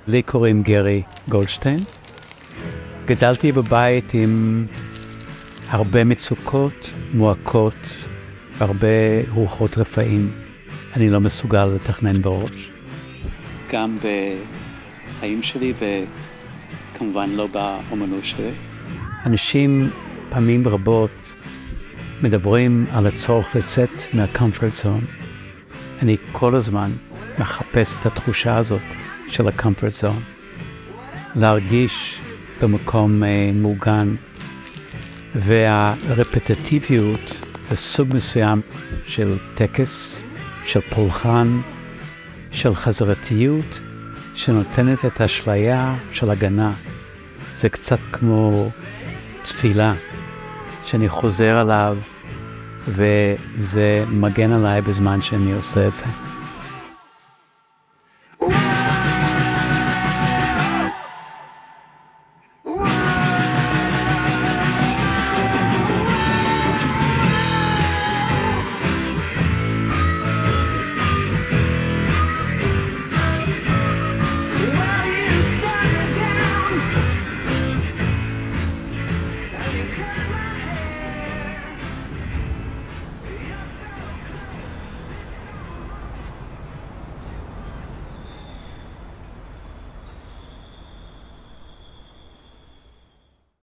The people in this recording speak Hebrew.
לי קוראים גרי גולדשטיין. גדלתי בבית עם הרבה מצוקות, מועקות, הרבה רוחות רפאים. אני לא מסוגל לתכנן בראש. גם בחיים שלי וכמובן לא באמנות שלי. אנשים פעמים רבות מדברים על הצורך לצאת מהcomfort zone. אני כל הזמן מחפש את התחושה הזאת של ה-comfort zone. להרגיש במקום מוגן. והרפטטיביות זה סוג מסוים של טקס, של פולחן, של חזרתיות, שנותנת את האשליה של הגנה. זה קצת כמו תפילה, שאני חוזר עליו, וזה מגן עליי בזמן שאני עושה את זה.